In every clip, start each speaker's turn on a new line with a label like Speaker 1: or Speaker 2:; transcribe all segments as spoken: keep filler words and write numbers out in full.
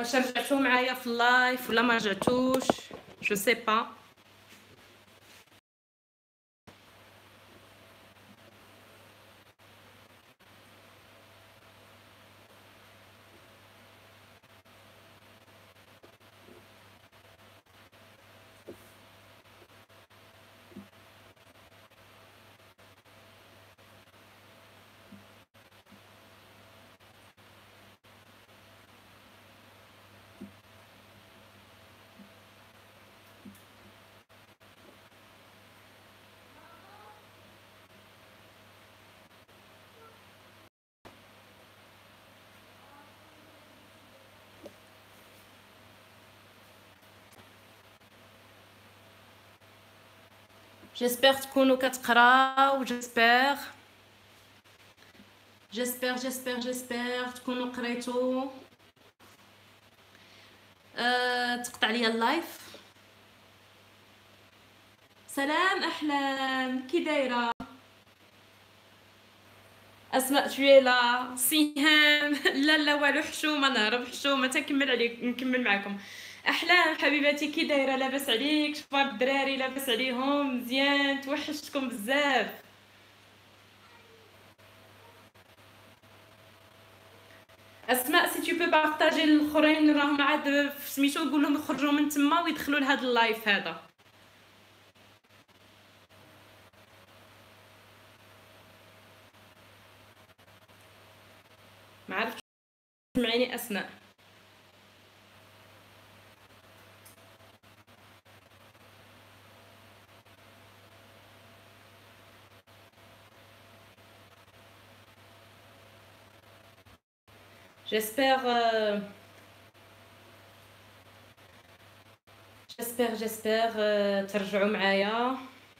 Speaker 1: واش رجعتو معايا في اللايف ولا ما رجعتوش؟ جو سي با. جيسبر تكونوا كتقراو، جيسبر جيسبر جيسبر جيسبر تكونوا قريتو. أه تقطع ليا اللايف. سلام احلام، كي دايره؟ اسماء تويلا، سهام لا لا والو، حشومه نهرب، حشومه تنكمل عليك، نكمل معكم. احلام حبيبتي كي دايره؟ لاباس عليك؟ شفار الدراري؟ لاباس عليهم؟ مزيان؟ توحشتكم بزاف. اسماء سي تو بو بارطاجي الاخرين راهم عاد سميتو، نقول لهم يخرجوا من تما ويدخلوا لهذا اللايف هذا. ما عرفتش سمعيني اسماء. جيسبر جيسبر جيسبر ترجعوا معايا.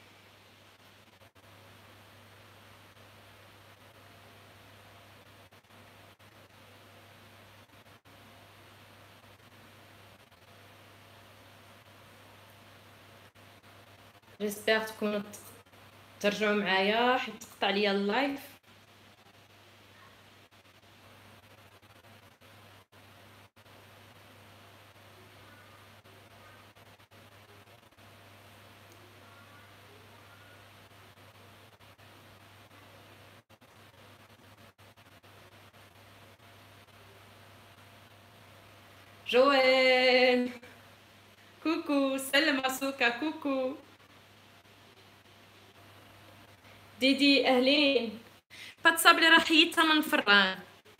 Speaker 1: جيسبر تكونوا ترجعوا معايا حيت تقطع ليا اللايف. جويل كوكو، سلم سوكا كوكو. ديدي اهلين. بتصابلي راه حيدتها من الفران،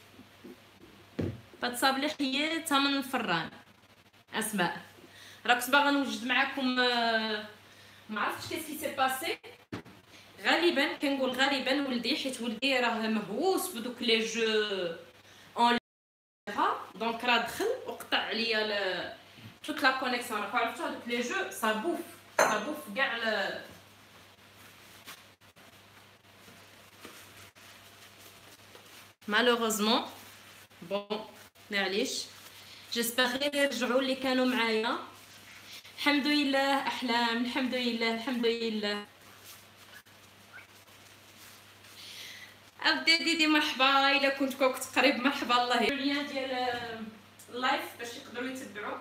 Speaker 1: بتصابلي حيدتها من الفران. اسماء راه كنت باغا نوجد معاكم، ما عرفتش كيسكي سي باسي. غالبا كنقول غالبا ولدي، حيت ولدي راه مهووس بدوك لي جو اون دونك راه دخل وقطع عليا توت لا كونيكسيون. راكم عرفتوا هذوك لي جو صابوف صابوف كاع. مالوغوزمون بون معليش. جيسبر غير يرجعوا اللي كانوا معايا. الحمد لله احلام، الحمد لله الحمد لله. ابدي ديدي مرحبا، الا كنت كنت قريب مرحبا. الله اللين ديال اللايف باش يقدروا يتبعوا.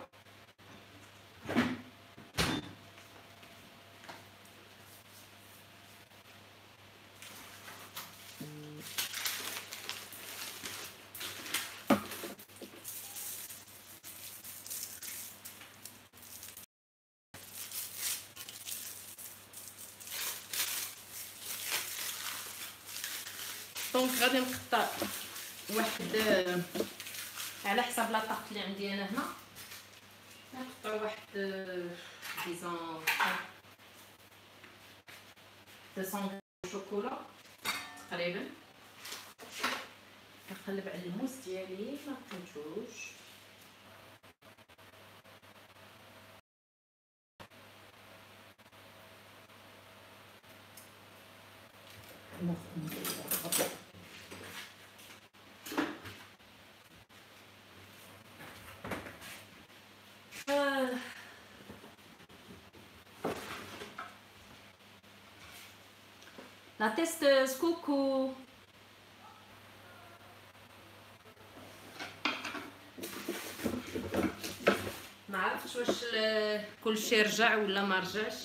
Speaker 1: دونك غادي نقطع واحد على حساب لاطاق اللي عندي انا هنا. نقطع واحد ديزون مئتين شوكولا تقريبا. نقلب على الموس ديالي ما تنجوش. La testeuse, coucou. عرفتش واش كلشي رجع ولا ما رجعش.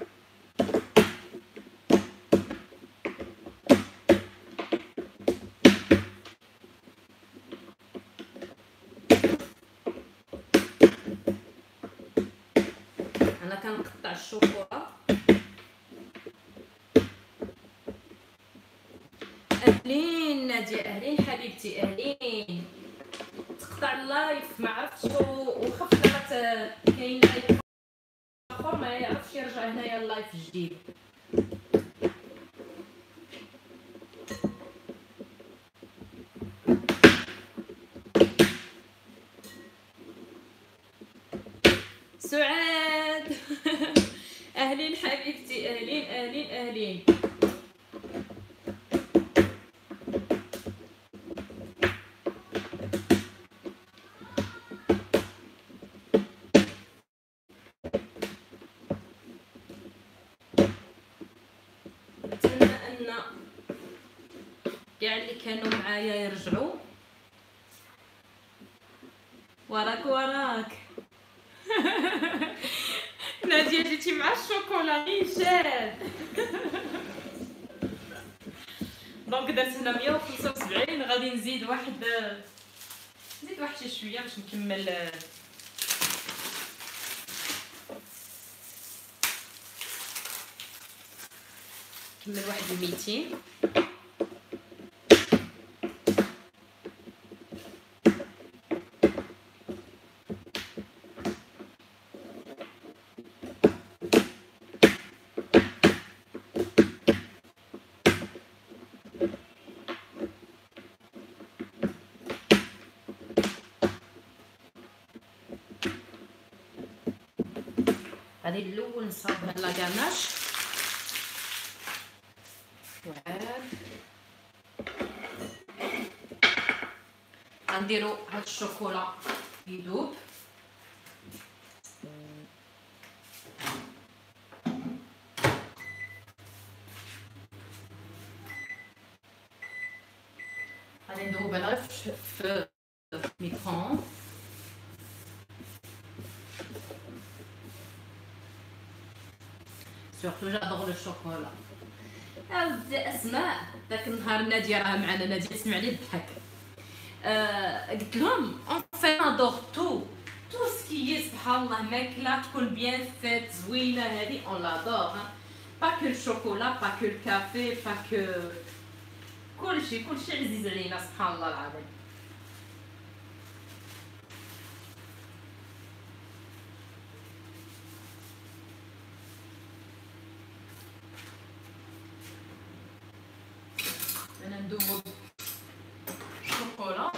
Speaker 1: انا كنقطع الشوكولا. اهلين ناديه، اهلين حبيبتي، اهلين. تقطع اللايف ما عرفتش وخفت راه كاين لايف اخر ما يعرفش يرجع هنايا اللايف جديد. سعاد اهلين حبيبتي، اهلين اهلين اهلين. نتمنى ان كاع اللي كانوا معايا يرجعوا. وراك وراك ناديه جيتي مع الشوكولا نيشان. دونك درت هنا مية وخمسة وسبعين، غادي نزيد واحد نزيد واحد شي شويه باش نكمل. نكمل واحد الميتين. غادي الاول نصاوب هاد لاكاناش. وعاد غنديرو هاد الشوكولا يذوب. غادي نذوب غير في ميكرون. سورتو جادور لو شوكولا. اودي اسماء داك النهار ناديه راه معنا، ناديه تسمع لي الضحك. آه قلت لهم اون في ادور تو تو سكي سبحان الله ماكله تكون بيان فيت زوينه هذه اون لادور. با كو الشوكولا با كو الكافي با كو كلشي كلشي عزيز علينا سبحان الله العظيم. انا ندوب الشوكولا.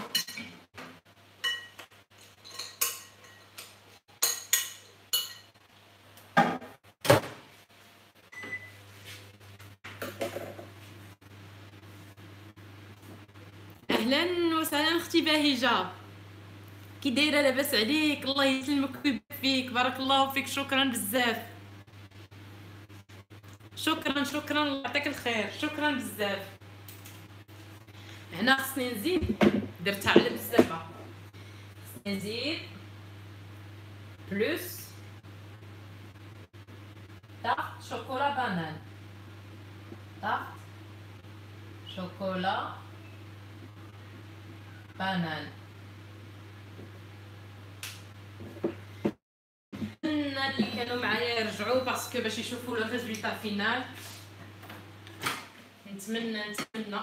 Speaker 1: اهلا وسهلا اختي باهجه، كي دايره؟ لاباس عليك؟ الله يسلمك ويبارك فيك، بارك الله فيك، شكرا بزاف. شكرا شكرا الله يعطيك الخير، شكرا بزاف. هنا خصني نزيد، درتها على بزاف، خصني نزيد بلوس تحت شوكولا بانان، تحت شوكولا بانان. نتمنى اللي كانوا معايا يرجعوا باسكو باش يشوفوا لو ريزولتا فينال. نتمنى نتمنى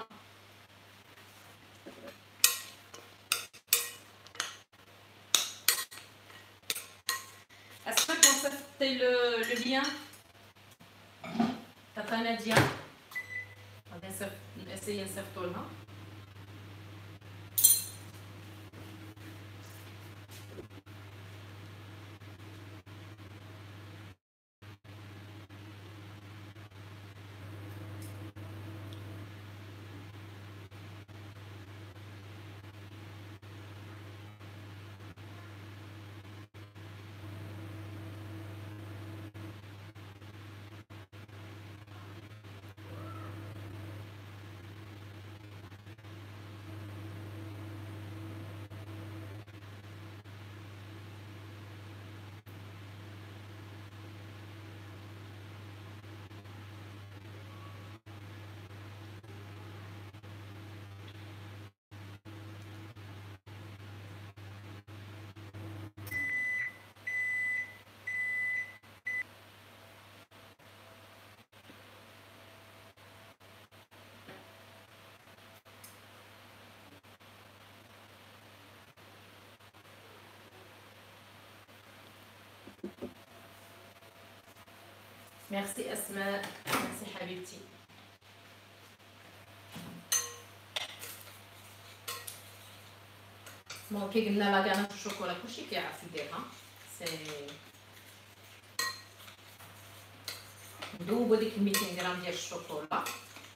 Speaker 1: Est-ce que quand ça fait le, le lien Tata Nadia, on va essayer de faire tout là. ميرسي اسماء، ميرسي حبيبتي. بون كي قلنا لا كانات الشوكولا كلشي كيعرف يديرها. سي ندوبو ديك ميتين غرام ديال الشوكولا.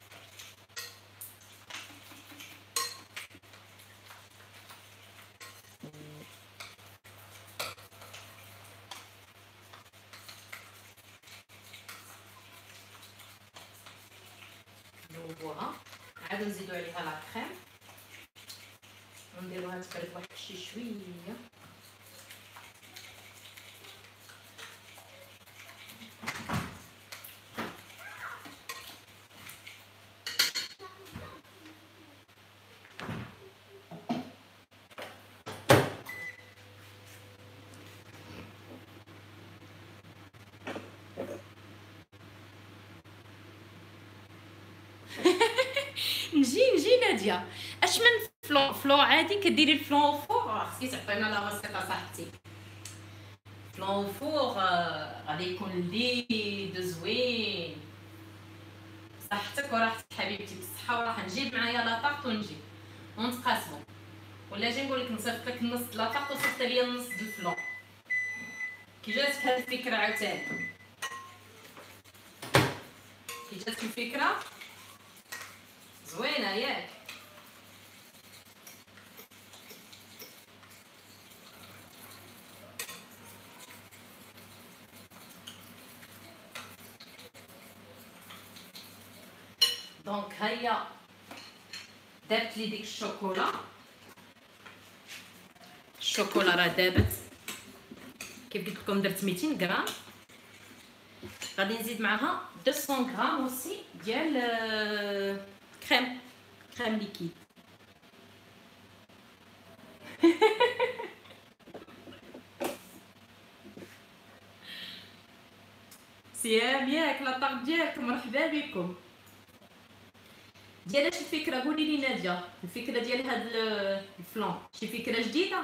Speaker 1: ندوبوها عاد نزيدو عليها لا كريم ونديروها تبرد واحد شي شويه. نجي نجي ناديه اش من فلون فلون عادي كديري الفلون فور. خصك تعطينا لا ريسيت صاحبتي. فلون فور غادي يكون لذيذ زوين صحتك وراحتك حبيبتي بالصحه وراحه. نجيب معايا لاطاط ونجي ونتقاسمو، ولا جاي نقول لك نصيفط لك نص لاطاط وصيفط لي نص د الفلون. كي جاتك هاد الفكره عاوتاني؟ كي جاتك الفكره زوينه ياك؟ دونك هيا دابت لي ديك الشوكولا. الشوكولا راه دابت كيف قلت لكم، درت ميتين غرام. غادي نزيد معاها مئتين غرام اوسي ديال كريم كريم ليكيد. سيام ياك لاطاق ديالكم، مرحبا بكم. ديال اش الفكره؟ قولي لي ناديه الفكره ديال هاد الفلون، شي فكره جديده؟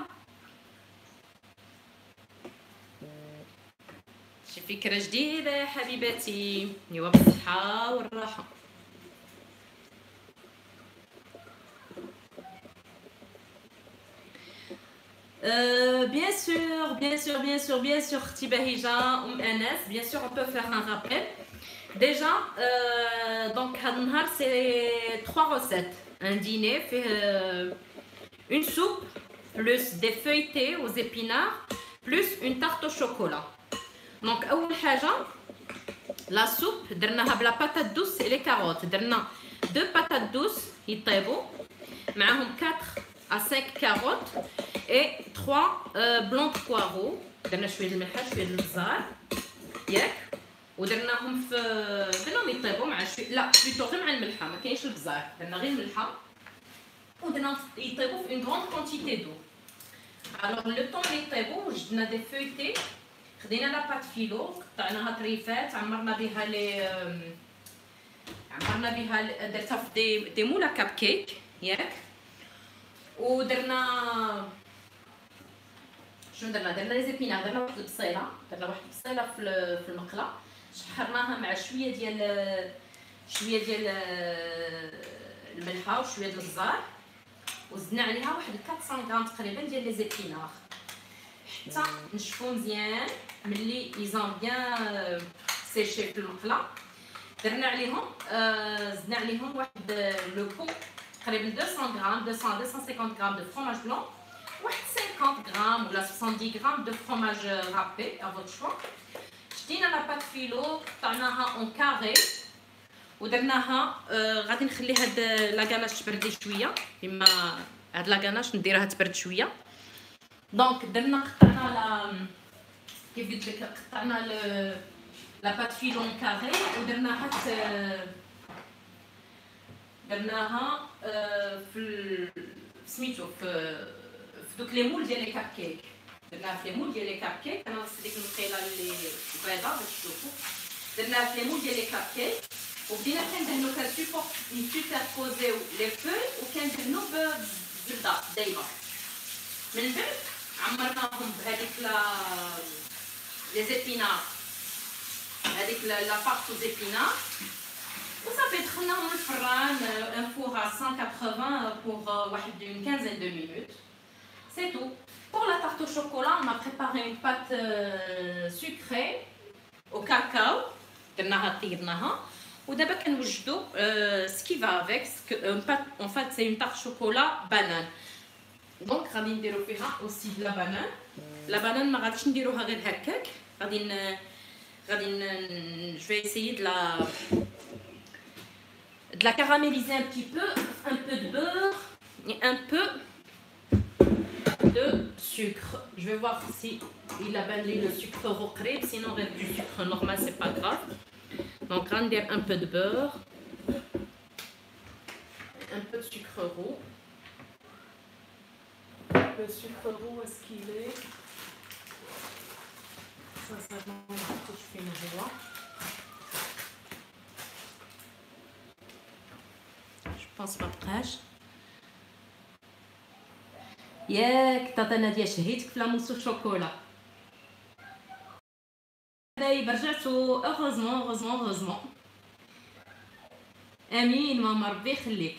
Speaker 1: شي فكره جديده يا حبيباتي؟ ايوا بالصحه والراحه. Euh, bien sûr, bien sûr, bien sûr, bien sûr, Khti Bahija, Oum Anas, bien sûr, on peut faire un rappel. Déjà, euh, donc, Hadnhar, c'est trois recettes. Un dîner, fait, euh, une soupe, plus des feuilletés aux épinards, plus une tarte au chocolat. Donc, أول حاجة, la soupe, درناها بلا patate douce et les carottes. درنا deux patates douces, يطيبوا, معاهم quatre à cinq carottes et trois euh, blancs de poireaux. درنا شويه الملح شويه البزار ياك، ودرناهم في درناهم يطيبوا مع شويه، لا بليتو غير مع الملحه، ما كاينش البزار، درنا غير الملحه ودرناهم يطيبوا في اون غروند كونتيتي دو. الوغ لو طون لي يطيبوا وجدنا دي فويتي، خدينا لا بات فيلو قطعناها طريفات، عمرنا بها لي عمرنا بها درتها في دي دي مولا كاب كيك ياك، ودرنا شنو درنا؟ درنا لي زيبينار، درنا واحد البصيله، درنا واحد البصيله في في المقله، شحرناها مع شويه ديال شويه ديال الملحه وشويه ديال الزهر، وزدنا عليها واحد أربعمية غرام تقريبا ديال لي زيبينار حتى نشفو مزيان. ملي يزون بيان سيشي في المقله درنا عليهم آه زدنا عليهم واحد لو بو تقريبا مئتين غرام مئتين مئتين وخمسين غرام دو فرomage بلون، واحد خمسين غرام ولا سبعين غرام دو فرomage رابي ا فوت شوا. شدينا لا بات فيلو قطعناها اون كاري ودرناها آه غادي نخلي هاد لا غاناش تبرد شويه، بما هاد لا غاناش نديرها تبرد شويه. دونك درنا قطعنا لا كيف قلت لك قطعنا لا بات فيلو اون كاري ودرناها درناها آه في سميتو في في دوك لي مول ديال لي كاب كيك، درناها في لي مول ديال لي كاب كيك. انا نص ديك المقيله اللي بيضاء باش تشوفوا، درناها في لي مول ديال لي كاب كيك وبدينا كندهنو كنسوبور نسوبربوزيو لي فوي وكندهنو بزبده دايبه. من بعد عمرناهم بهذيك لا لي زيبينار، هذيك la pâte aux épinards. وصافي دخلناهم الفران un four à cent quatre-vingts pour une quinzaine de minutes. C'est tout. Pour la tarte au chocolat, on a préparé une pâte euh, sucrée au cacao. درناها طيبناها ودابا كنوجدوا ce qui va avec. En fait, c'est une tarte chocolat banane. Donc غادي نديرو فيها aussi de la banane. La banane ما غاديش نديروها غير هكاك. غادي غادي je vais essayer de la de la caraméliser un petit peu, un peu de beurre et un peu de sucre. Je vais voir si il a banni le sucre recré, sinon avec du sucre normal c'est pas grave. Donc on va un peu de beurre, un peu de sucre roux. Le sucre roux, est-ce qu'il est? Ça, ça va que je fais une roi. Je pense pas prêche. ياك تاتا نادية شهيتك في لاموس الشوكولا. دايما رجعتو اوغوزمون اوغوزمون اوغوزمون. امين ماما ربي يخليك.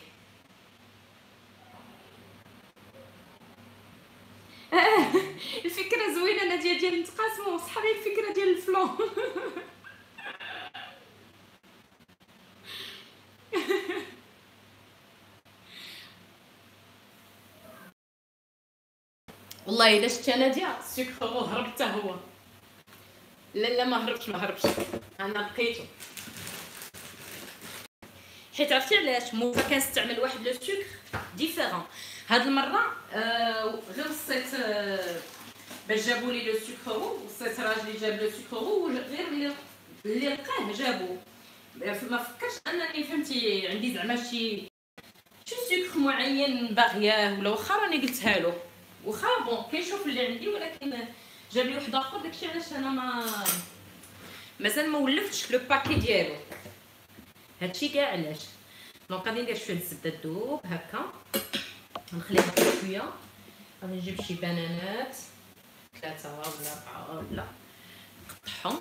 Speaker 1: الفكرة زوينة نادية ديال نتقاسمو صحابي الفكرة ديال الفلون. والله الا شتي نادية السكر هرب حتى هو. لا لا ما هربش ما هربش انا لقيتو حيت عرفتي علاش موفا كنستعمل واحد لو سكر ديفيرون. هاد المره آه غير وصيت آه باش جابوا لي لو سكر وصيت راجلي جاب لو سكر غير اللي اللي لقاه جابو. ما فكرش انني فهمتي عندي زعما شي شي سكر معين باغياه ولا واخا راني قلتها له واخا بون كيشوف اللي عندي ولكن جاب لي واحد اخر. داكشي علاش انا ما مازال ما ولفتش لو باكي ديالو. هادشي كاع علاش. دونك غادي ندير شويه الزبده تذوب هكا نخليها شويه. غادي نجيب شي بنانات ثلاثه ولا اربعه ولا نقطعهم.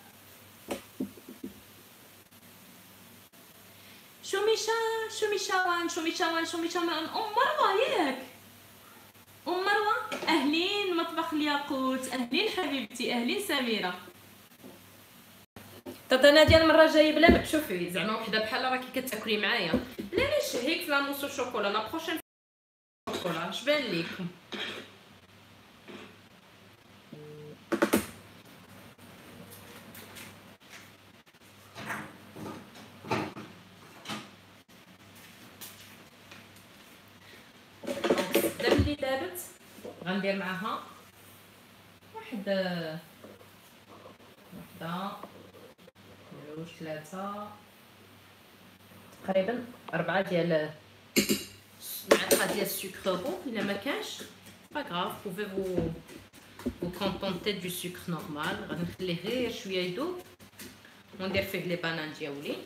Speaker 1: شوميشا شوميشاوان شوميشاوان شوميشاوان ام مروه ياك ام مروه. اهلين مطبخ الياقوت. اهلين حبيبتي. اهلين سميره. تاتا ناديه المره الجايه بلا ما تشوفي زعما وحده بحال راكي كتاكلي معايا لا ليش هيك في لاموس الشوكولا. لا بروشين شوكولا اش بان ليكم؟ الزبده ملي دابت غندير معاها واحد وحده جوج ثلاثه تقريبا أربعة ديال معلقه ديال السكر رو. الا ما كانش با غراف بوفي فو فو كونطونتي دو سكر نورمال. غادي نخليه غير شويه يذوب وندير فيه لي بانان ديالي.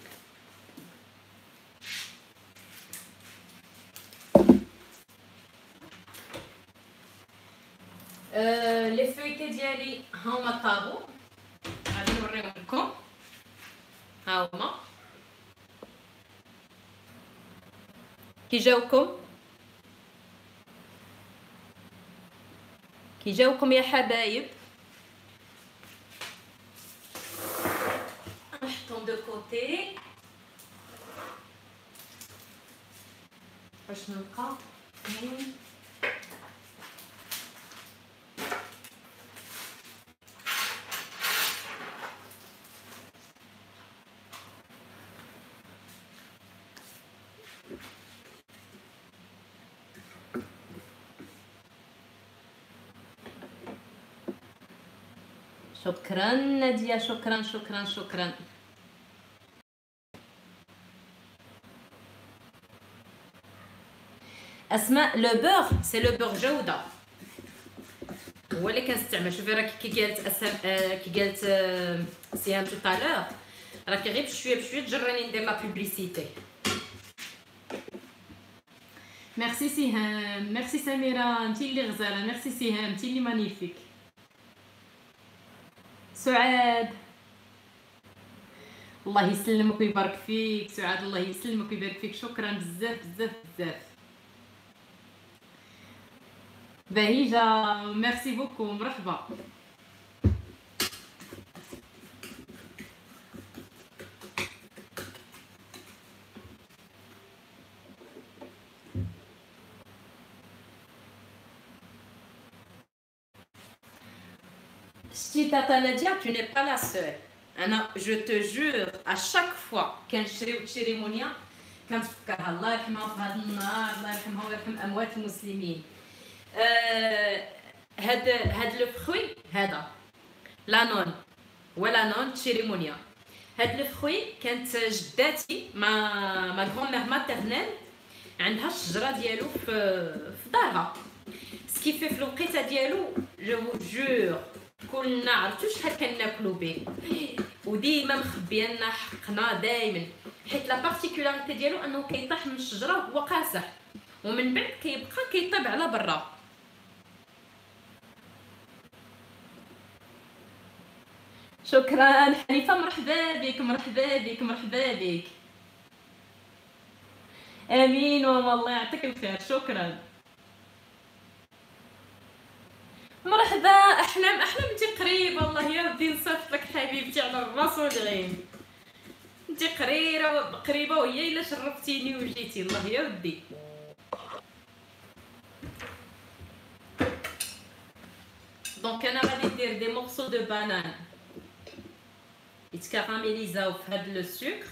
Speaker 1: أه لي فويتي ديالي هما طابو. غادي نوريهم لكم ها هما كي جاوكم كي جاوكم يا حبايب. نحطهم دو كوتي باش نلقى اثنين شكرا نادية. شكرا شكرا شكرا. اسماء لو بور سي لو بور جوده هو اللي كنستعمل. شوفي راكي كي قالت اسم آه كي قالت آه سيام تو طالور راكي غير بشويه بشويه تجرني ندير لا بوبليسيتي. ميرسي سهام. ميرسي سميره انتي اللي غزاله. ميرسي سهام انتي اللي مانيفيك. سعاد الله يسلمك ويبارك فيك سعاد، الله يسلمك ويبارك فيك. شكرا بزاف بزاف بزاف. بهيجة ميرسي بوكو، مرحبا. شتي تاتا نادية، tu n'es pas la seule. انا جو te jure à chaque fois كنشريو تشيريمونيا كنتفكرها، الله يرحمها في هذا النهار، الله يرحمها ويرحم اموات المسلمين. آه هاد هاد لو فخوي هذا لا نون ولا نون تشيريمونيا. هاد لو فخوي كانت جداتي ما ما غران مير ماتيرنيل عندها الشجره ديالو في في دارها، سكي في في الوقيته ديالو جو جور كلنا عرفتو شحال كناكلو به، وديما مخبيه لنا حقنا دائما، حيت لا بارتيكولاريتي ديالو انه كيطيح من الشجره وهو قاصح، ومن بعد كيبقى كيطيب على برا. شكرا حنيفه، مرحبا بك مرحبا بك مرحبا بك. امين وما الله يعطيك الخير. شكرا. مرحبا احلام، احلام انت قريبه، الله يا ودي نصيفط لك حبيبتي على الراس والعين، انت قريره قريبه وهي الا شرفتيني وجيتي، الله يا ودي. دونك انا غادي ندير دي مورسو دو بانان يتكراميليزاو في هاد لو سكر،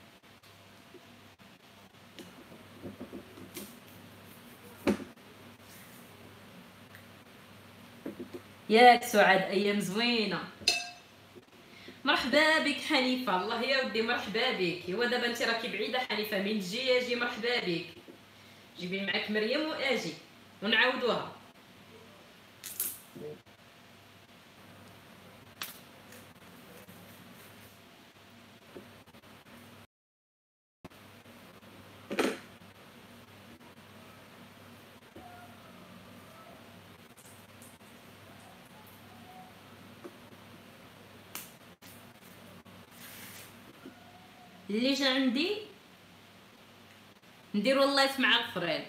Speaker 1: ياك سعاد ايام زوينه. مرحبا بك حنيفه، الله يا ودي مرحبا بك. هو دابا انت راكي بعيده حنيفه، من تجي اجي مرحبا بك، جيبي معاك مريم واجي ونعاودوها. اللي جا عندي نديرو اللايف مع الاخرين.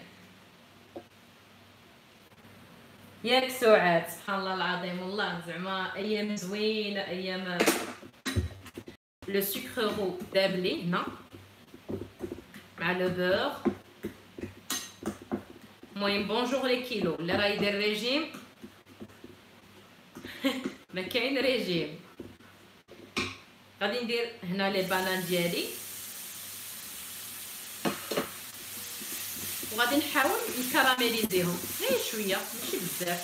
Speaker 1: ياك سعاد سبحان الله العظيم، والله زعما ايام زوينه، ايام لو سكر رو دابلي هنا مع لو بور. المهم بونجور لي كيلو اللي راه يدير ريجيم ما كاين ريجيم. غادي ندير هنا لي بانان ديالي وغادي نحاول نكراميليزيهم غير شويه ماشي بزاف،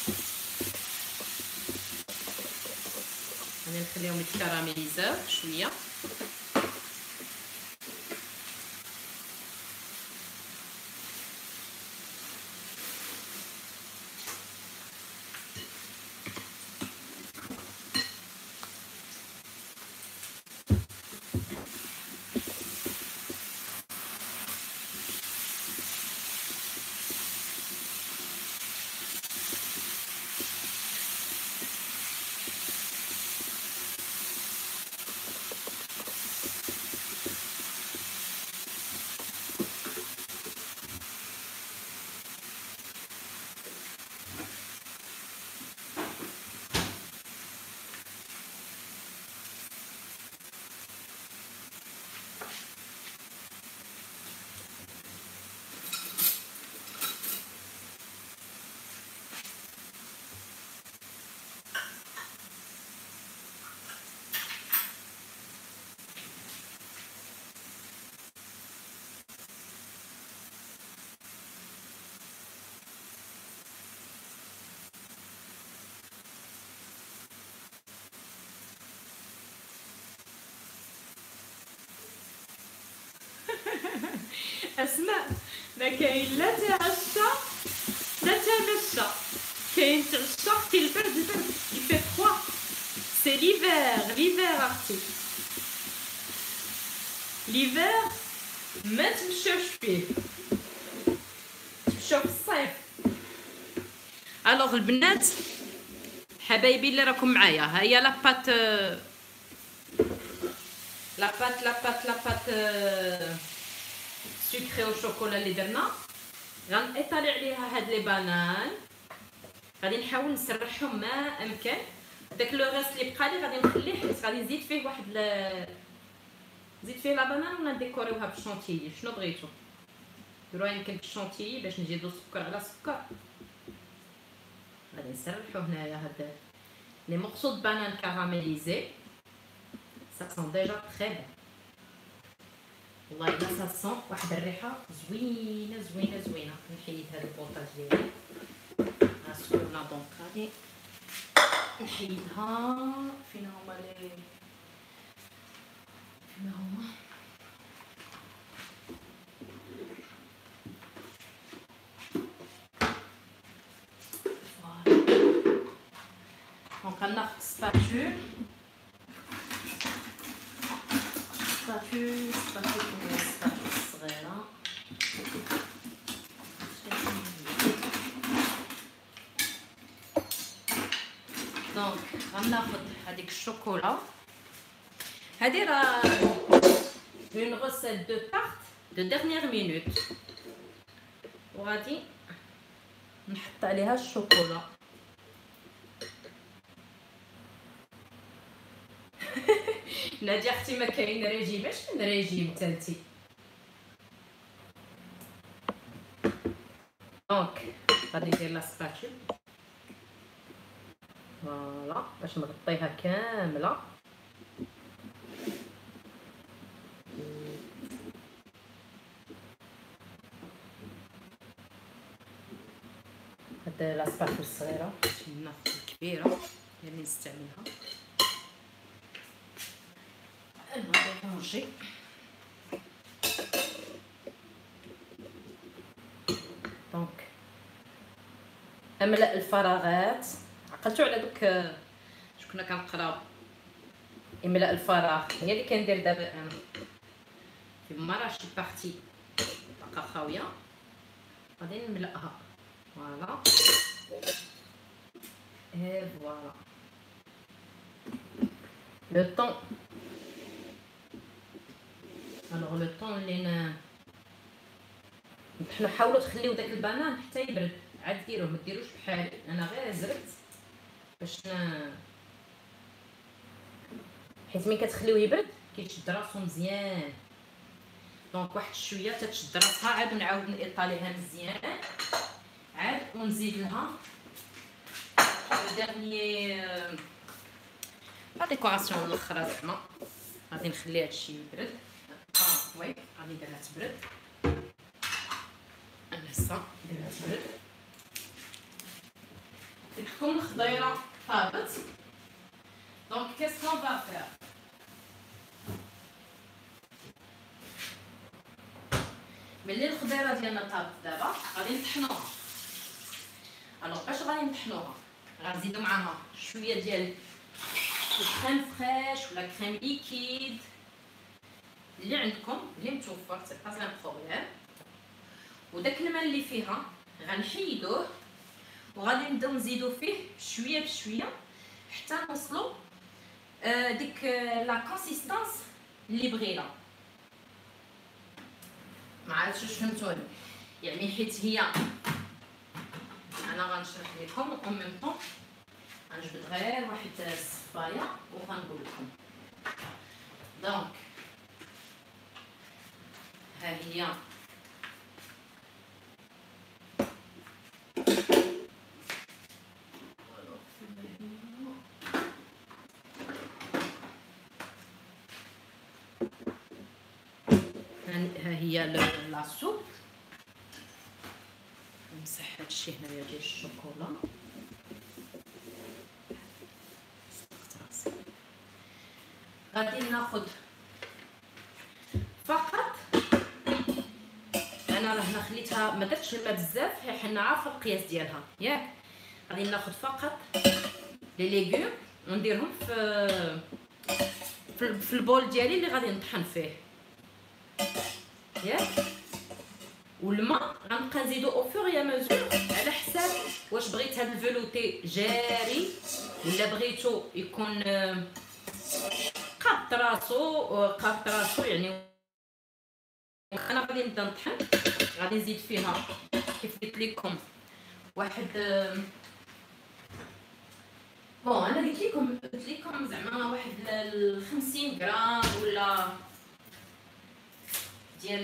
Speaker 1: غادي نخليهم يتكراميليزاو شويه. اسماء ما كاين لا تعشى لا تمشى، كاين تعشى في البرد، البرد يفي فخوا، سي ليفير ليفير اختي، ليفير ما تمشاوش فيه، تمشاو في الصيف. الوغ البنات حبايبي اللي راكم معايا، ها هي لاباط لا بات لا بات لا بات سكري او شوكولا اللي درنا غنطيطالي عليها هاد لي بانان. غادي نحاول نسرحهم ما امكن. داك لو غاس اللي بقى لي غادي نخليه حيت غادي نزيد فيه واحد ل... نزيد فيه لا بانان ولا نديكوريوها بالشونتيي. شنو بغيتو ديروها يمكن بالشونتيي باش نزيدو سكر على سكر. غادي نسرحو هنايا هاد لي مورسو د بانان كاراميليزي. سا سون ديجا تري بون والله الا سا سون واحد الريحه زوينه زوينه زوينه. نحيد هاد البوطه ديالي غاسكونا دونك غادي نحيدها. فين هما لي فين هما دونك غناخد سباتول سباتول سباتول سباتول صغيره. دونك غناخد هذيك الشوكولا. هادي راه اون غوسيت دو تارت دو ديرنيير مينوت وغادي نحط عليها الشوكولا. نادية اختي ما كاين ريجيم. اش من ريجيم تانتي؟ دونك غادي ندير لا سباتول فوالا باش نغطيها كامله. هاد لا سباتول الصغيره باش ناخذ الكبيره اللي نستعملها. غادي نرجي دونك املأ الفراغات. عقلتو على دوك اش كنا كنقراو املاء الفراغ هي اللي كندير دابا انا في ماراشي بارتي باقا خاويه غادي نملأها فوالا. اي فوالا لو طون الوغ لو طون اللي نحنا حاولوا تخليو داك البنان حتى يبرد عاد ديروه ما ديروش بحال انا غير زرت باش ن... حيت ملي كتخليوه يبرد كيتشد راسو مزيان. دونك واحد شويه تتشد راسها عاد نعاود نطاليها مزيان عاد ونزيد لها ديرني لا ديكوراسيون الاخرى زعما. غادي نخلي هادشي يبرد. اه وي غادي نديرها تبرد. انا هسه نديرها تبرد. تكون الخضيره طابت. دونك كيس كون فا فير ملي الخضيره ديالنا طابت دابا غادي نطحنوها. الوغ باش غادي نطحنوها غنزيدو معاها شويه ديال الكريم فريش ولا كريم ليكيد اللي عندكم اللي متوفر سي با سان بروبليم. وداك الماء اللي فيها غنحيدوه وغادي نبداو نزيدو فيه شويه بشويه حتى نوصلوا آه ديك آه لا كونسيستانس اللي بغينا. ما عرفتش واش فهمتوني يعني حيت هي انا غنشرح لكم اون ميم طون غنجبد غير واحد الصفايه وغنقول لكم. دونك ها هي ها هي لا سوب. نمسح هادشي هنايا ديال الشوكولا. غادي ناخذ فقط انا راه هنا خليتها ما درتش الماء بزاف حيت عارفه القياس ديالها ياك. غادي ناخذ فقط لي ليغوم ونديرهم في في البول ديالي اللي غادي نطحن فيه ياك. والماء غنبقى نزيدو او فور يا مزور على حساب واش بغيت هاد الفلوتي جاري ولا بغيتو يكون قاب قاد راسو قاد راسو يعني انا غادي نبدا نطحن. غادي نزيد فيها كيف قلت لكم واحد بون انا قلت لكم قلت لكم زعما واحد خمسين غرام ولا ديال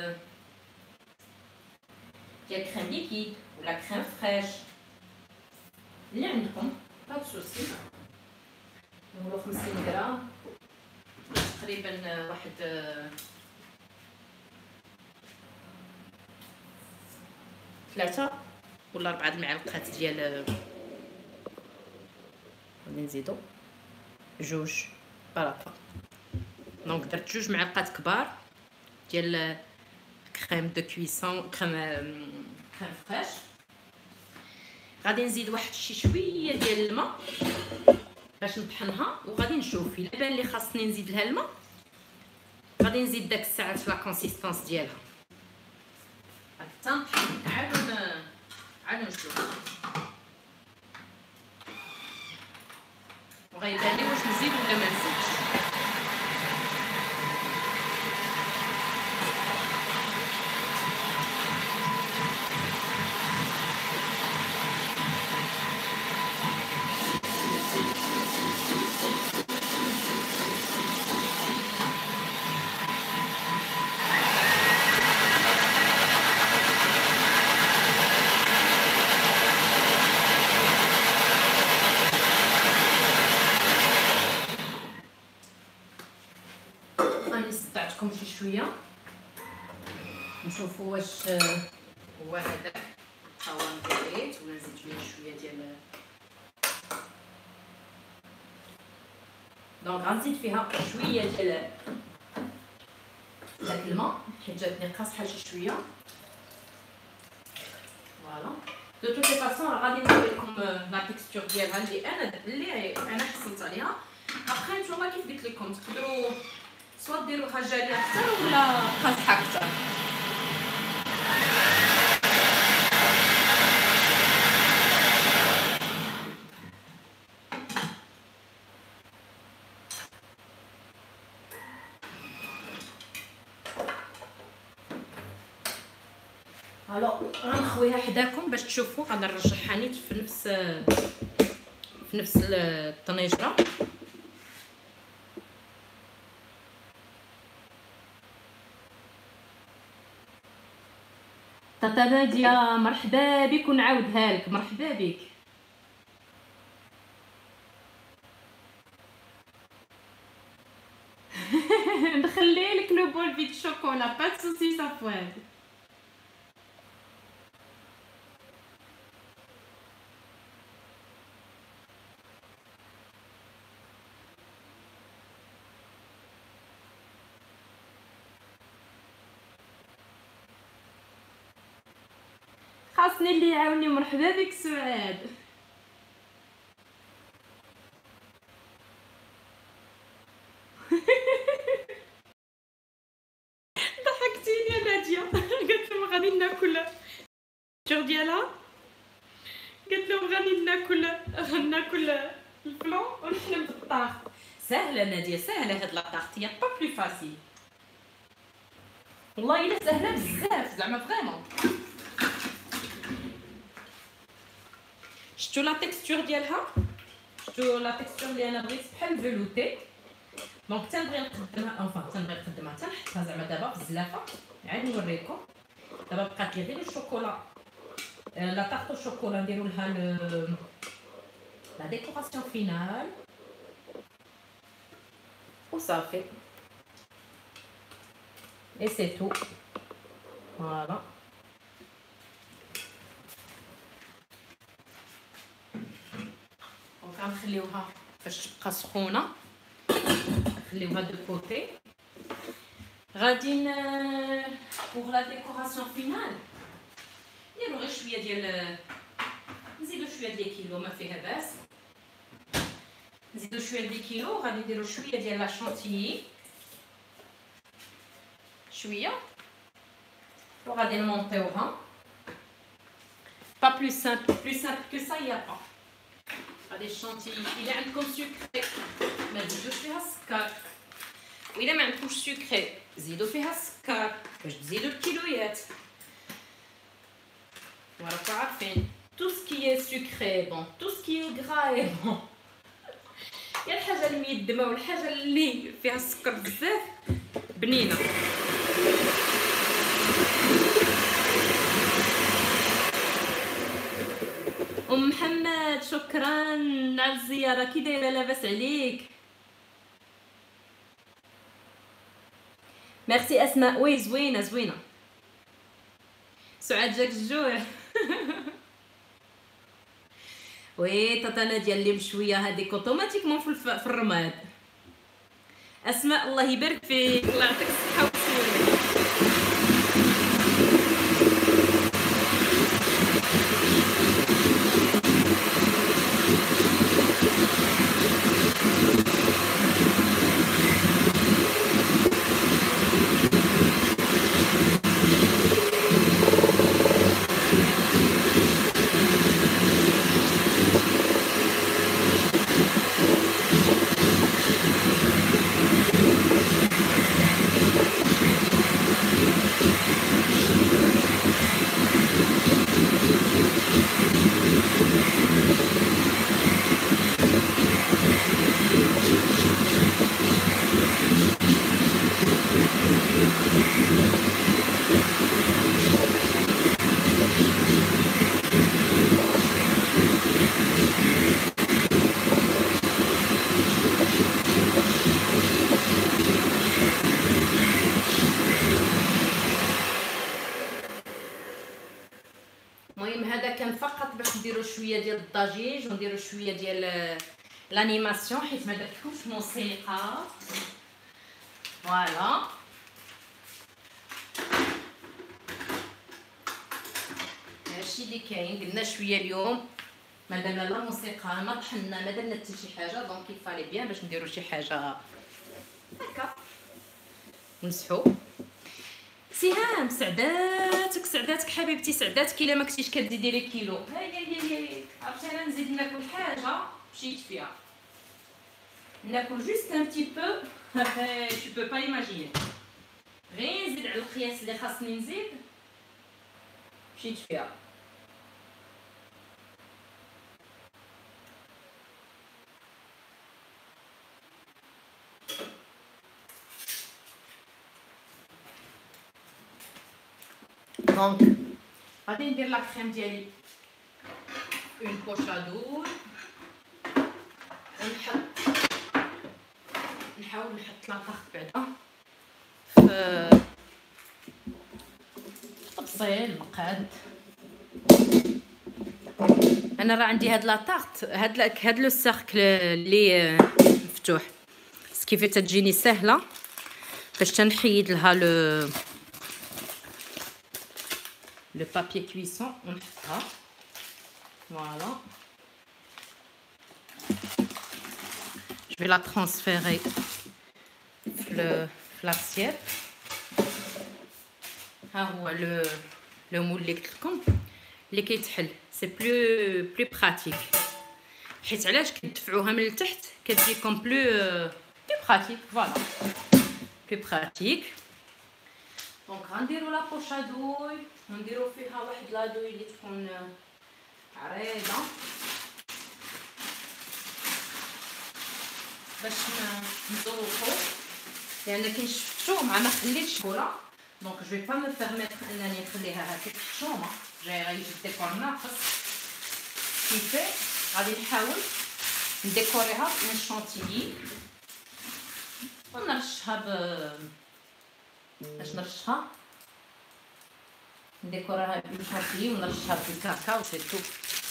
Speaker 1: ديال كريم ليكيد ولا كريم فريش اللي عندكم با سوسي. نقولوا خمسين غرام تقريبا واحد ثلاثة ولا أربعة المعالق ديال غادي نزيدو جوج بلاطه. دونك درت جوج معالق كبار ديال كريم دو كويسون كريم كريم فريش. غادي نزيد واحد شي شويه ديال الماء باش نطحنها وغادي نشوف الا بان لي خاصني نزيد لها الماء غادي نزيد داك الساعات في لا كونسيستانس ديالها حتى نطحن. عادو عادو نشوف وغيبان لي واش نزيد ولا ما نزيدش. نصدعتكم شي شويه نشوفوا واش هو هذاك القوام ديالي ولا نزيد فيه شويه ديال. دونك غنزيد فيها شويه ديال داك الماء حيت جاتني قاصحه شي شويه. فوالا دو توت فاصون غادي نوري لكم لا تيكستور ديالها اللي انا اللي انا حصلت عليها. ابخي نتوما كيف قلت لكم تقدروا سوا ديروها جاليه اكثر ولا قاصحه اكثر. الو غنخويها حداكم باش تشوفوا. غادي نرجعها نيت في نفس في نفس الطنجره. تاتا ناديه مرحبا بك ونعاودها لك. مرحبا بك. نخلي لك لو بول فيت شوكولا با سوسي صفوان. خاصني اللي يعاوني. مرحبا بك سعاد. ضحكتيني يا ناديه. قالت لهم غادي ناكل الجور ديالها. قالت لهم غادي ناكل ناكل الفلون ونحلم بالطاخ. سهله ناديه سهله هاد لاطاخت هي با بلو فاسيل. والله الا سهله بزاف زعما فريمون. شفتوا لا تيكستور ديالها شفتوا لا تيكستور اللي انا بغيت بحال فيلوتي. دونك تنبغي نقدمها اونفا تنبغي نقدمها تنحطها زعما دابا في الزلافه. عاد نوريكم. دابا بقات لي غير الشوكولا لا طارت الشوكولا نديرو لها لا ديكوراسيون فينال وصافي اي سي تو. فوالا غنخليوها باش تبقى سخونه. نخليوها دو كوتي. غادي بوغ لا ديكوراسيون فينال نديرو غير شويه ديال نزيدو شويه ديال كيلو ما فيها باس. نزيدو شويه ديال كيلو. غادي نديرو شويه ديال لا شونتيي شويه وغادي نمونطيوها. با بلو سامبل بلو سامبل كو سا يا با. غادي الشونتيي الا عندكم سكر ما تزيدوش فيها السكر. واذا ما عندكمش سكري زيدوا فيها السكر باش تزيدوا الكيلويات. وراكم عارفين تو سكي سكري بون تو سكي غراي بون. يا الحاجه الميدمه والحاجه اللي فيها السكر بزاف بنينه. ام محمد شكرا على الزياره، كي دايره؟ لاباس عليك؟ ميرسي اسماء. وي زوينه زوينه. سعاد جاك الجوع. وي تاتا ديال اللي مشويه هذيك اوتوماتيكمون في, الف... في الرماد. اسماء الله يبارك فيك، الله يعطيك الصحه والسلامه. المهم هذا كان فقط باش نديرو شويه ديال الضجيج ونديرو شويه ديال لانيماسيون حيت ما درتلكمش موسيقى. فوالا هادشي اللي كاين. قلنا شويه اليوم ما درنا لا موسيقى ما طحنا ما درنا حتى شي حاجه، دونك كيفالي بيان باش نديرو شي حاجه هكا ونسحو. سهام سعداتك سعداتك حبيبتي سعداتك. الا ما كنتيش كتزيدي لي كيلو هاي هاي هاي عرفتي انا نزيد ناكل حاجه مشيت فيها، ناكل جوست ان بتي بو. tu peux pas imaginer غير نزيد على القياس اللي خاصني نزيد مشيت فيها. دونك غادي ندير لا كريم ديالي اون بوشادور ونحط نحاول نحط لاطاخ بعدا في طبسيل مقاد. انا راه عندي هاد لاطاخت هاد هاد لو سيركل اللي مفتوح كيف تجيني سهله باش تنحيد لها لو le papier cuisson ونحطها. Voilà. Je vais la transférer في l'assiette. ها هو لو لو مول اللي قلت لكم اللي كيتحل سي بلو بلو براتيك حيت علاش كتدفعوها من التحت كتجيكم بلو بلو براتيك. فوالا بلو براتيك. دونك غنديرو لا بوشادوي ونديرو فيها واحد لادوي اللي تكون عريضه باش نذوقو، لان كي شفتو مع ما خليتش كولا دونك جو في با مو بيرميتر انني نخليها هكاك حشومه جاي غيجي الديكور ناقص. كيفاه غادي نحاول نديكوريها من الشونتيي ونرشها ب باش نرشها نديكورها بالشونتيي ونرشها بالكاكاو سي تو.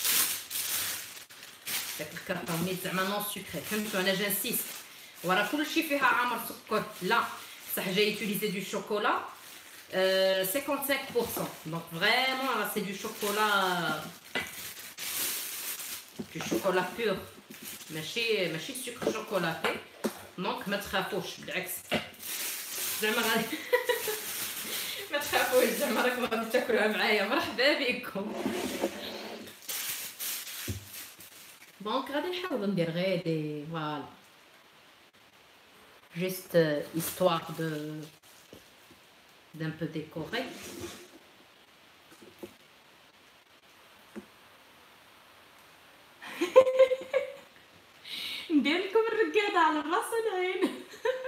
Speaker 1: داك الكركاو مي زعما نون سكري فهمتوا. انا جانسيست ورا كلشي فيها عامر سكر لا صح جاي يوتيليزي دو شوكولا خمسة وخمسين بالمية دونك فريمون راه سي دو شوكولا دو شوكولا بور ماشي ماشي سكر شوكولاتي. دونك ما تخافوش بالعكس زعما غادي ما تخافوش زعما راكم غادي تاكلوها معايا مرحبا بكم. دونك غادي نحاول ندير غير دي فوالا juste euh, histoire de d'un peu décorer. ندير لكم الرقاده على راس العين.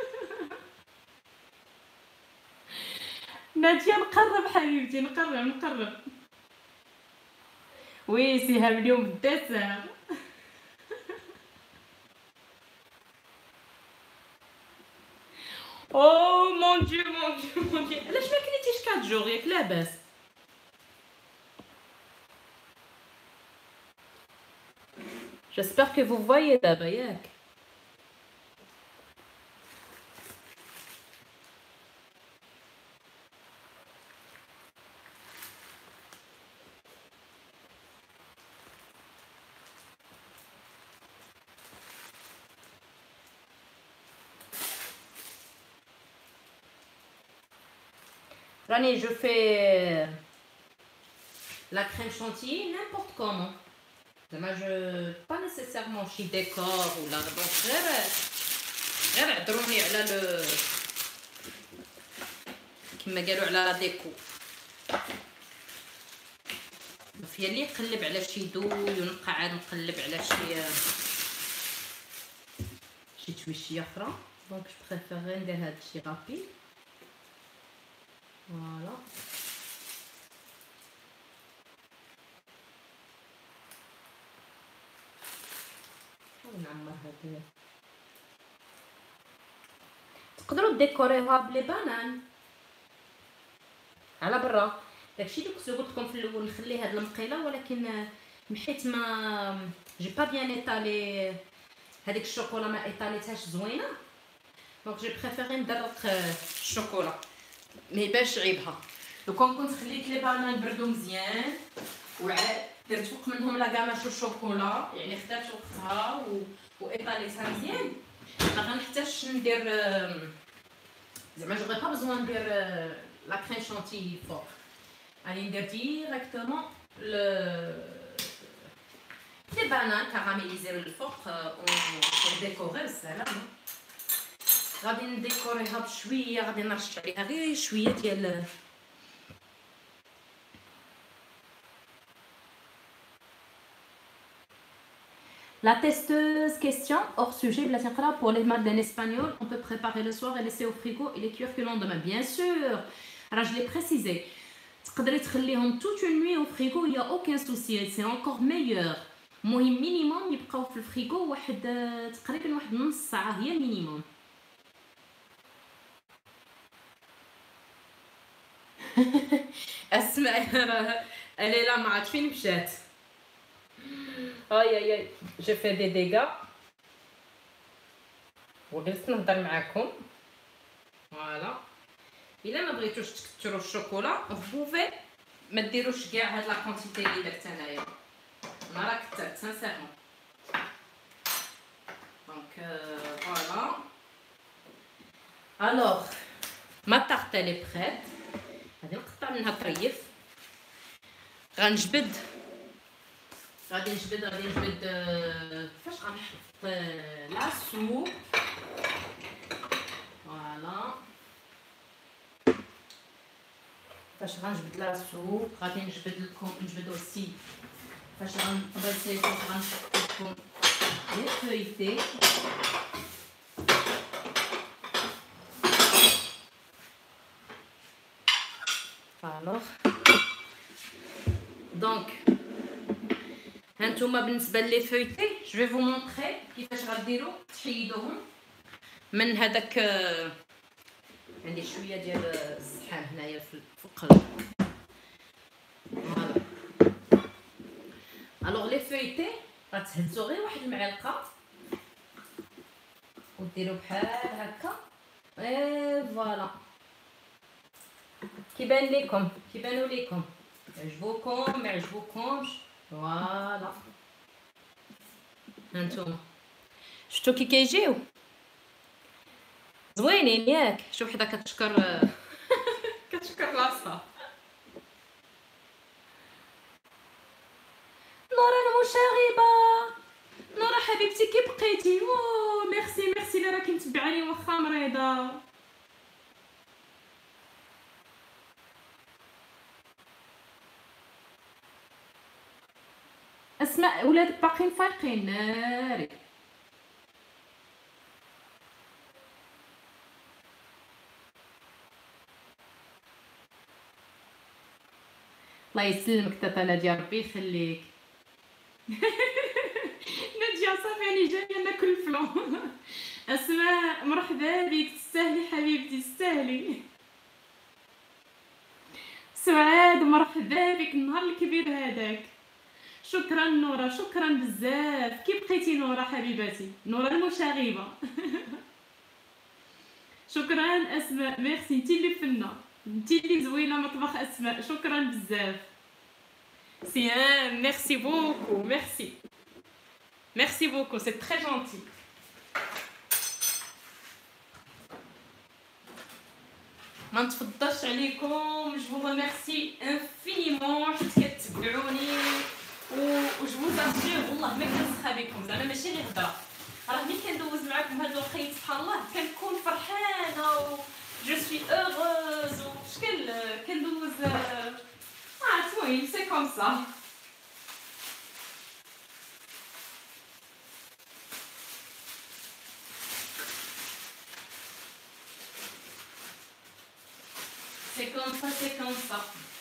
Speaker 1: ناديه نقرب حبيبتي، نقرب نقرب. وي سهام اليوم بالدسر. او مون ديو مون ديو مون ديو، علاش ما كليتيش أربعة جوغ ياك لاباس؟ J'espère que vous voyez دابا ياك. راني جو في la crème chantilly n'importe comment. زعما جو با نيسيسيرمون شي ديكور ولا دونك غير غير عذروني على لو كما قالوا على لا ديكو. فيا اللي يقلب على شي دوي ونقعد نقلب على شي شي تويشيه اخرى، دونك جو بريفير ندير هاد الشي رابي. فوالا ونعمر هاد. تقدروا ديكوريوها بلي بانان على برا. داكشي اللي كنت قلت لكم في الاول نخلي هاد المقيله، ولكن حيت ما جي با بيان ايطالي هذيك الشوكولا ما ايطاليتهاش زوينه، دونك جي بريفيري ندرق الشوكولا مي باش عيبها. لو كون كنت خليت لي بانان بردو مزيان وعاد درت فوق منهم لا كاماش الشوكولا، يعني خدات وقتها و... وايطاليتها مزيان، ما غنحتاجش ندير زعما جو با بزوان ندير لا كريم شانتيي فوق. غادي ندير ديريكتومون لي بانان كاراميليزي الفوق وديكوري بالسلامه. غادي نديكوريها بشويه، غادي نرش عليها غير شويه ديال La testeuse question hors sujet. Pour les madeleines espagnoles, on peut préparer le soir et laisser au frigo et les cuire que le lendemain. Bien sûr, alors je l'ai précisé. تقدري تخليهم toute une nuit au frigo, il n'y a aucun souci, c'est encore meilleur. المهم minimum يبقاو في الفريغو واحد تقريبا واحد نص ساعه هي minimum. اسمعي راه ليلى ما عرفت فين مشات. اي اي اي جو في دي ديغا وجلست نهضر معاكم. فوالا الا ما بغيتوش تكثروا الشوكولا فوفي ما ديروش كاع هاد لا كونتيتي اللي درت انايا، انا راه كثرت سانسيرمون. دونك فوالا الوغ ما تارت لي بريت. غادي نقطع منها طريف، غنجبد غادي نجبد غادي نجبد فاش غنحط لاسو. فوالا فاش غنجبد لاسو غادي نجبد لكم نجبد اوسي فاش غنبرسي فاش غنحط لكم لي فويتي. الوغ دونك هانتوما بالنسبه لي فويتي جو في فو مونطري كيفاش غديروا تحيدوهم من هذاك. عندي شويه ديال الصحان هنايا في القلب. فوالا الوغ لي فويتي غتهزوا غير واحد المعلقه وديروا بحال هكا. اي فوالا كيبان لكم كيبانوا لكم عجبوكم ما عجبوكمش. فوالا هانتوما شفتوا كي كيجيو زوينين ياك. شي وحده كتشكر كتشكر راسها. نورا المشاغبه، نورا حبيبتي كي بقيتي؟ او ميرسي ميرسي اللي راكي متبعاني واخا مريضه. اسماء ولادك باقيين فايقين ناري. الله يسلمك تاتا ناديه ربي يخليك. ناديه صافي راني جايه ناكل الفلون. اسماء مرحبا بك، تستاهلي حبيبتي تستاهلي. سعاد مرحبا بك النهار الكبير هذاك. شكرا نورا شكرا بزاف. كي بقيتي نورا حبيبتي؟ نورا المشاغبه. شكرا اسماء ميرسي، انتي اللي فنه، انتي اللي زوينه مطبخ اسماء، شكرا بزاف. سيان ميرسي بوكو ميرسي ميرسي بوكو سي تري جونتي. ما نتفضلش عليكم، جو فو ميرسي انفينيمون حيت كتبعوني و جو زاسيغ والله ما كنسخى بكم زعما ماشي غير هضره، راه ملي كندوز معاكم هاد الوقيت سبحان الله كنكون فرحانه و جو سوي اوغوز و شكل كندوز اه المهم سي كوم سا. C'est comme ça, c'est comme ça.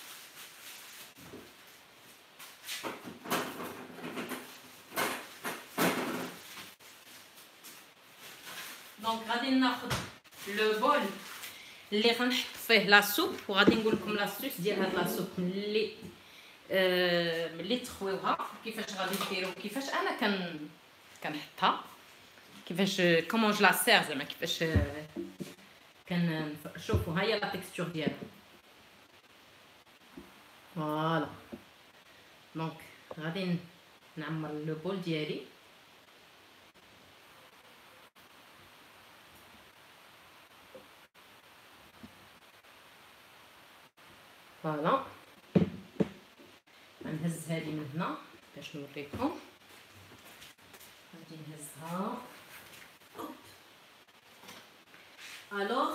Speaker 1: دونك غادي ناخذ لو بول اللي غنحط فيه لا سوب، وغادي نقول لكم لاستيس ديال هاد لا سوب ملي آه ملي تخويوها كيفاش غادي ديروا، كيفاش انا كن كنحطها، كيفاش كومون جو لا سير زعما كيفاش كان. شوفوا ها هي لا تيكستور ديالها فوالا. دونك غادي نعمر لو بول ديالي فوالا. غنهز هذه من هنا باش نوريكم. غادي نهزها الوغ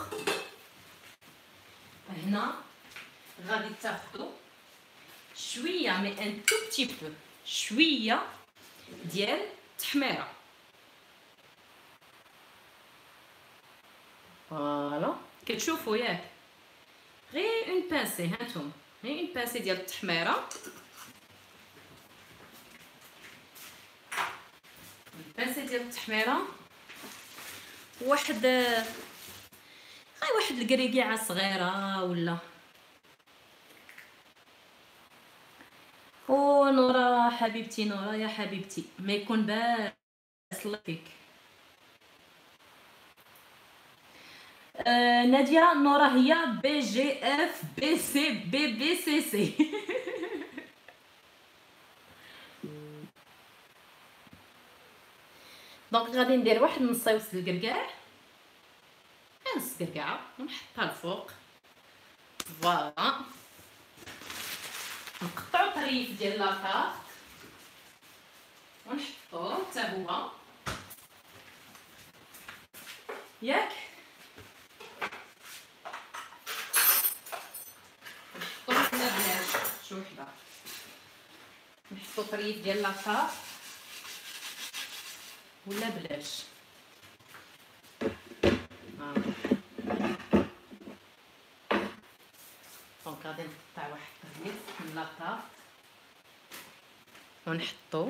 Speaker 1: هنا غادي تاخذوا شويه مي ان تو بتي بو شويه ديال التحميره فوالا. كتشوفوا ياك غير اون بانسي، هانتوما غير اون بانسي ديال التحميره، بانسي ديال التحميره، واحد غير واحد الكريكيعه صغيره ولا. او نورا حبيبتي نورا يا حبيبتي ما يكون باس الله فيك. آه ناديه نورا هي بي جي اف بي سي بي بي سي سي. دونك غادي ندير واحد نصيوص الكركاع، نص كركاعه ونحطها الفوق فوالا. نقطعو طريف ديال لاطاط ونحطوه حتى هو ياك، نحطو ولا بلاش شي وحده، نحطو طريف ديال لاطاط ولا بلاش. دونك غادي نقطع واحد الطريف من لاطاط ونحطو،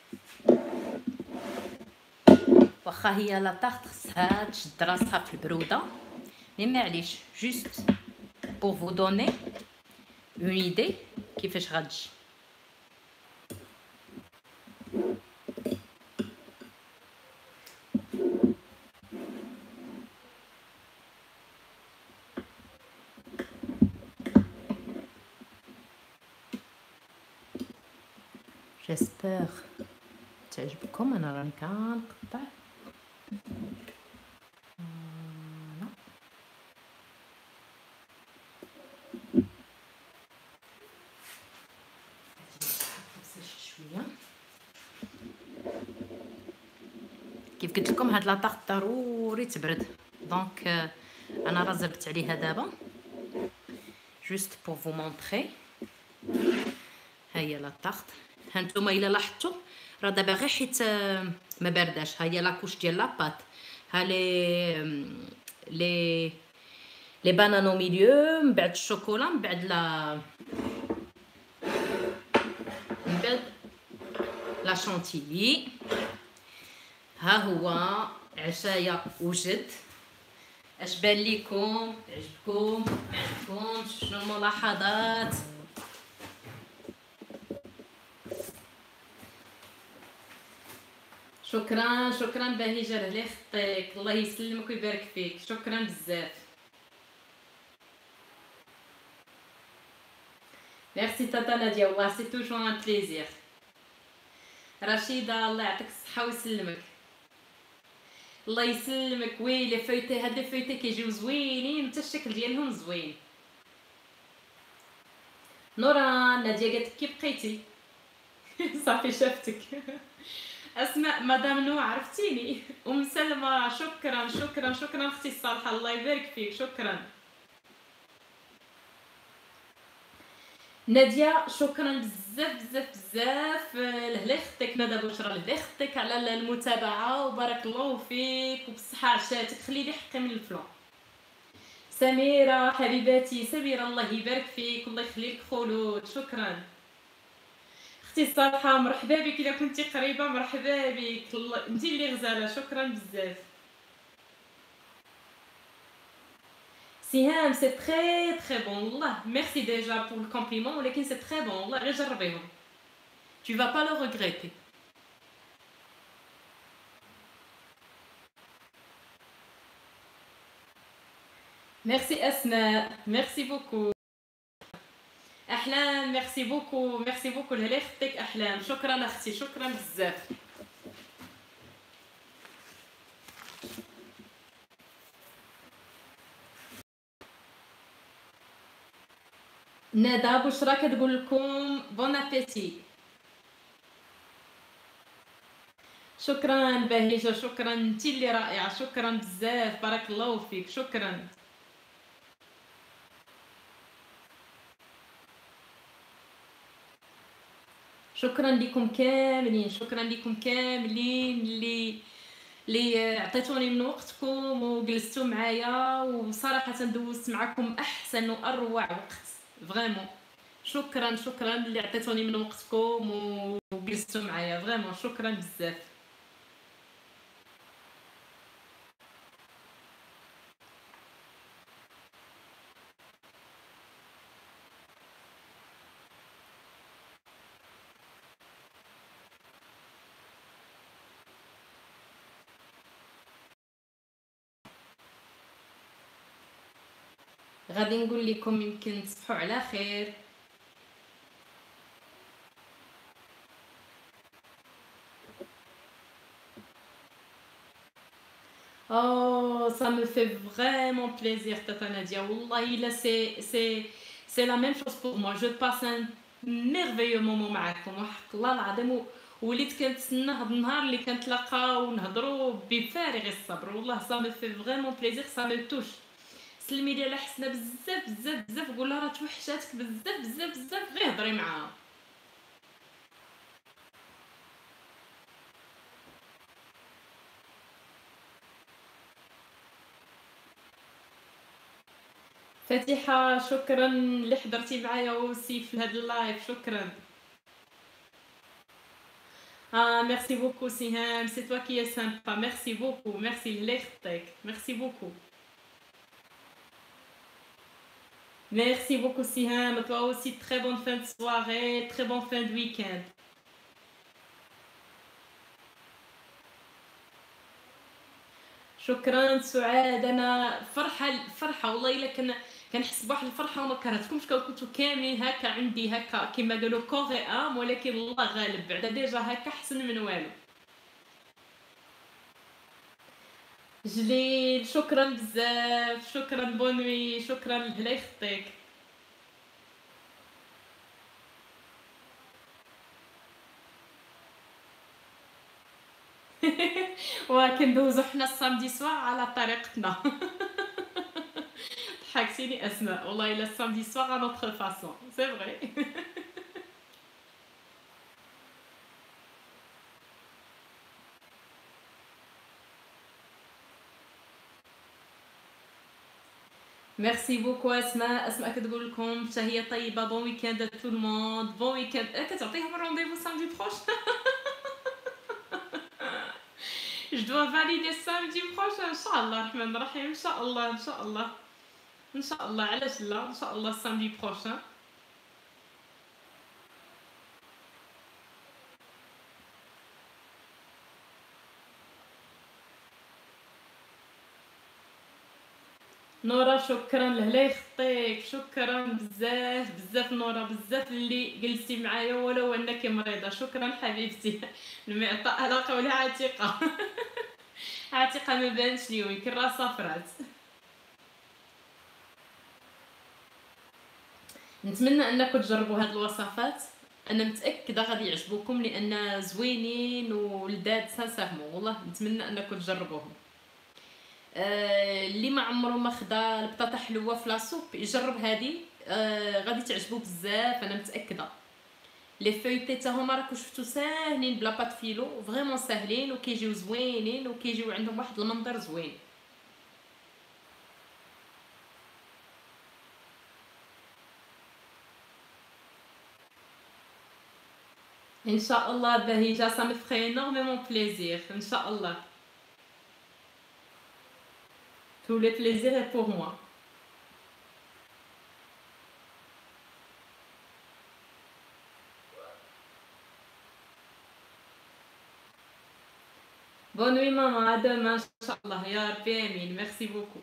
Speaker 1: واخا هي لاطاط خصها تشد راسها في البروده مي معليش، جوست بور فو دوني اون ايدي كيفاش غتجي. جيسبر تعجبكم انا راني كنقطع فوالا. شويه قلت لكم هاد لاطاغ ضروري تبرد، دونك آه، انا راه زربت عليها دابا جوست بور فو مونطري. ها هي لاطاغ. ها نتوما الا لاحظتوا راه دابا غير حيت آه، ما بارداش. ها هي لاكوش ديال لاباط، ها لي لي لي بانان او ميليو، من بعد الشوكولا، من بعد لا من بعد لا شونتيلي. ها هو عشايا وجد. اش بان ليكم؟ عجبكم ما عجبكمش؟ شنو الملاحظات؟ شكرا شكرا بهيجه لهلي خطيك، الله يسلمك ويبارك فيك، شكرا بزاف. ميرسي تاتا ناديه، والله سي توجور ان بليزير. رشيده الله يعطيك الصحه ويسلمك. الله يسلمك. وي لي فويتي، هاد لي فويتي كيجيو زوينين حتى الشكل ديالهم زوين. نوران ناديه قالت كي بقيتي؟ صافي شافتك. اسماء مدام نو عرفتيني. ام سلمى شكرا شكرا شكرا اختي الصالحه، الله يبارك فيك، شكرا. ناديه شكرا بزاف بزاف بزاف لهلا اختك ندى بشرى، لهلا اختك على المتابعه، وبارك الله فيك وبصحه عشاتك، خلي لي حقي من الفلان. سميره حبيباتي، سميره الله يبارك فيك والله يخليك خلود، شكرا. اختي الصالحه مرحبا بك، اذا كنتي قريبه مرحبا بك، انت اللي غزاله، شكرا بزاف. سهام سي تري تري بون والله، ميرسي ديجا بور الكومبليمون، ولكن سي تري بون والله، غير جربيهم tu vas pas le regretter. ميرسي اسماء، ميرسي بوكو. احلام ميرسي بوكو، ميرسي بوكو لهلا اختك احلام، شكرا اختي، شكرا بزاف. ندى بشرى كتقول لكم بون ابيتي. شكرا بهيجه، شكرا انت اللي رائعه، شكرا بزاف، بارك الله فيك، شكرا. شكرا لكم كاملين، شكرا لكم كاملين اللي اللي عطيتوني من وقتكم وجلستوا معايا، وصراحه دوزت معكم احسن واروع وقت فريمون. شكرا شكرا اللي عطيتوني من وقتكم وجلستوا معايا، فريمون شكرا بزاف. غادي نقول لكم يمكن تصبحوا على خير. Oh, ça me fait vraiment plaisir, Tata Nadia. Wallahi, là, c'est, c'est, c'est la même chose pour moi. Je passe un merveilleux moment معكم. وحق الله العظيم وليت كنتسنى هاد النهار اللي كنتلاقاو ونهضروا بفارغ الصبر. والله ça me fait vraiment plaisir, ça me touche. سلمي لي على حسنه بزاف بزاف بزاف، قول لها راه توحشاتك بزاف بزاف بزاف، غير هضري معاها. فاتحه شكرا اللي حضرتي معايا وسي في هذا اللايف، شكرا. Ah, merci beaucoup, Siham. C'est toi qui es sympa. Merci beaucoup. Merci, Lechtek. Merci beaucoup. Merci beaucoup, Siham. Toi aussi, très bonne fin de soirée, très bonne fin de week-end. شكرا سعاد. انا فرحه فرحه والله الا كنا كنحس بواحد الفرحه وما كرهتكمش، كنتو كاملين هكا عندي هكا كما قالوا كوري ام، ولكن الله غالب بعدا ديجا هكا حسن من والو. جليل شكرا بزاف، شكرا بونوي، شكرا لهلا يخطيك. وكندوزو حنا السامدي سوار على طريقتنا. ضحكتيني اسماء والله الا السامدي سوار ا نوتر فاسون سي فري. ميرسي بوكو اسماء. اسماء كتقول لكم تحيه طيبه، بون ويكاند ا تو الموند، بون ويكاند. كتعطيهم رونديفو سامدي بروش. Je dois valider samedi prochain ان شاء الله الرحمن الرحيم، ان شاء الله ان شاء الله ان شاء الله، علاش لا، ان شاء الله samedi prochain. نورا شكرا، لهلا يخطيك، شكرا بزاف بزاف نورا، بزاف اللي جلستي معايا ولو انك مريضه، شكرا حبيبتي. المعطاء على قولها عتيقه. عتيقه ما بانش اليوم يمكن راه صافرات. نتمنى انكم تجربوا هاد الوصفات، انا متاكده غادي يعجبوكم لان زوينين ولذاذ سانسيرمون، والله نتمنى انكم تجربوهم. آه اللي ما عمره ما خدا البطاطا حلوه في لاصوب يجرب هذه، آه غادي تعجبو بزاف انا متاكده. لي فويتي حتى هما راكم شفتو ساهلين بلا بات فيلو، فريمون ساهلين وكيجيو زوينين وكيجيو عندهم واحد المنظر زوين. ان شاء الله بهيجه ça me ferait énormément plaisir ان شاء الله. Tout le plaisir est pour moi. Bonne nuit maman, à demain ان شاء الله يا ربي امين. ميرسي بوكو.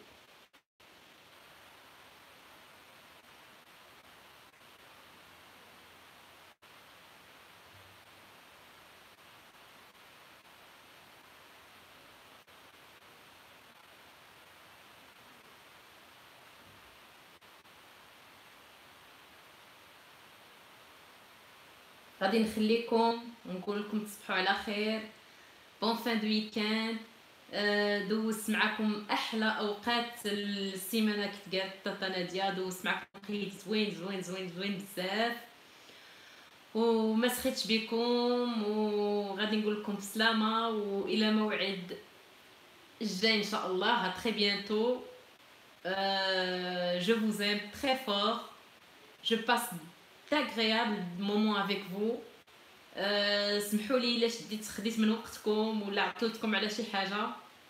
Speaker 1: غادي نخليكم ونقول لكم تصبحوا على خير، بون فان دو ويكاند. دوزت معكم احلى اوقات السيمانه كيف قالت طاطا ناديه، دوزت معكم قيد زوين زوين زوين زوين بزاف، وما سخيتش بكم، وغادي نقول لكم بسلامه والى موعد الجاي ان شاء الله. à très bientôt. Euh, je vous aime très fort. Je passe d'agréables moments avec vous. أه سمحوا لي الا شديت خديت من وقتكم ولا عطلتكم على شي حاجه،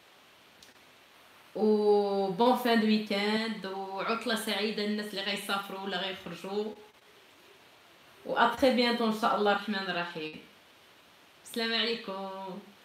Speaker 1: و بون فان دو ويكاند وعطله سعيده الناس اللي غيسافروا ولا غيخرجوا، و ا تري بيانتو ان شاء الله الرحمن الرحيم. السلام عليكم.